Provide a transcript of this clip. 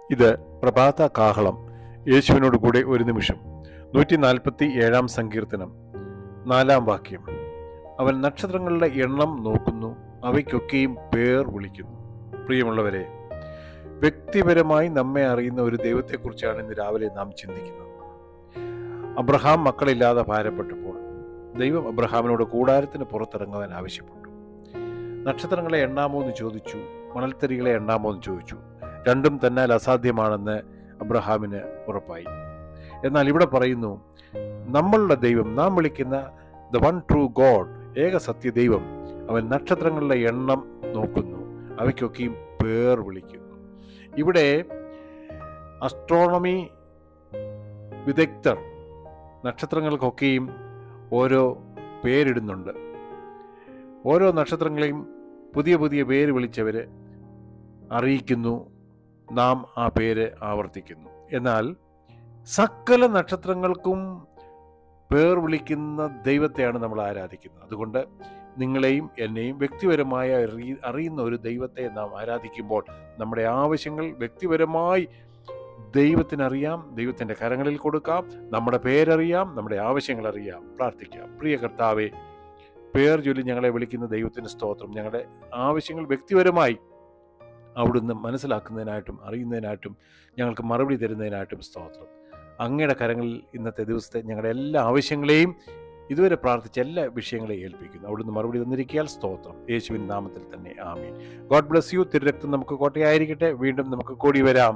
ഇത് പ്രഭാത കാഹളം. യേശുവിനോട് കൂടെ ഒരു നിമിഷം. 147 സങ്കീർത്തനം 4 വാക്യം. അവൻ നക്ഷത്രങ്ങളുടെ എണ്ണം നോക്കുന്നു, അവയ്ക്കൊക്കെയും പേർ വിളിക്കുന്നു. പ്രിയമുള്ളവരെ, വ്യക്തിപരമായി നമ്മെ അറിയുന്ന ഒരു ദൈവത്തെക്കുറിച്ചാണ് ഇന്ന് രാവിലെ നാം ചിന്തിക്കുന്നത്. അബ്രഹാം മക്കളില്ലാതെ ഭാരപ്പെട്ടപ്പോൾ ദൈവം അബ്രഹാമിനോട് കൂടാരത്തിന് പുറത്തിറങ്ങുവാൻ ആവശ്യപ്പെട്ടു. നക്ഷത്രങ്ങളെ എണ്ണാമോ എന്ന് ചോദിച്ചു, മണൽത്തരികളെ എണ്ണാമോ എന്ന് ചോദിച്ചു. രണ്ടും തന്നാൽ അസാധ്യമാണെന്ന് അബ്രഹാമിന് ഉറപ്പായി. എന്നാൽ ഇവിടെ പറയുന്നു, നമ്മളുടെ ദൈവം, നാം വിളിക്കുന്ന ദ വൺ ട്രൂ ഗോഡ്, ഏക സത്യ ദൈവം, അവൻ നക്ഷത്രങ്ങളുടെ എണ്ണം നോക്കുന്നു, അവയ്ക്കൊക്കെയും പേർ വിളിക്കുന്നു. ഇവിടെ അസ്ട്രോണമി വിദഗ്ധർ നക്ഷത്രങ്ങൾക്കൊക്കെയും ഓരോ പേരിടുന്നുണ്ട്. ഓരോ നക്ഷത്രങ്ങളെയും പുതിയ പുതിയ പേര് വിളിച്ചവർ അറിയിക്കുന്നു, നാം ആ പേര് ആവർത്തിക്കുന്നു. എന്നാൽ സകല നക്ഷത്രങ്ങൾക്കും പേർ വിളിക്കുന്ന ദൈവത്തെയാണ് നമ്മൾ ആരാധിക്കുന്നത്. അതുകൊണ്ട് നിങ്ങളെയും എന്നെയും വ്യക്തിപരമായി അറിയുന്ന ഒരു ദൈവത്തെ നാം ആരാധിക്കുമ്പോൾ നമ്മുടെ ആവശ്യങ്ങൾ വ്യക്തിപരമായി ദൈവത്തിനറിയാം, ദൈവത്തിൻ്റെ കരങ്ങളിൽ കൊടുക്കാം, നമ്മുടെ പേരറിയാം, നമ്മുടെ ആവശ്യങ്ങൾ അറിയാം, പ്രാർത്ഥിക്കാം. പ്രിയ കർത്താവേ, പേർ ചൊല്ലി ഞങ്ങളെ വിളിക്കുന്ന ദൈവത്തിന് സ്തോത്രം. ഞങ്ങളുടെ ആവശ്യങ്ങൾ വ്യക്തിപരമായി അവിടുന്ന് മനസ്സിലാക്കുന്നതിനായിട്ടും അറിയുന്നതിനായിട്ടും ഞങ്ങൾക്ക് മറുപടി തരുന്നതിനായിട്ടും സ്തോത്രം. അങ്ങയുടെ കരങ്ങളിൽ ഇന്നത്തെ ദിവസത്തെ ഞങ്ങളുടെ എല്ലാ ആവശ്യങ്ങളെയും, ഇതുവരെ പ്രാർത്ഥിച്ച എല്ലാ വിഷയങ്ങളെയും ഏൽപ്പിക്കുന്നു. അവിടുന്ന് മറുപടി തന്നിരിക്കാൻ സ്തോത്രം. യേശുവിൻ നാമത്തിൽ തന്നെ ആമേൻ. God bless you. തിരുരക്തം നമുക്ക് കോട്ടയായിരിക്കട്ടെ. വീണ്ടും നമുക്ക് കൂടി വരാം.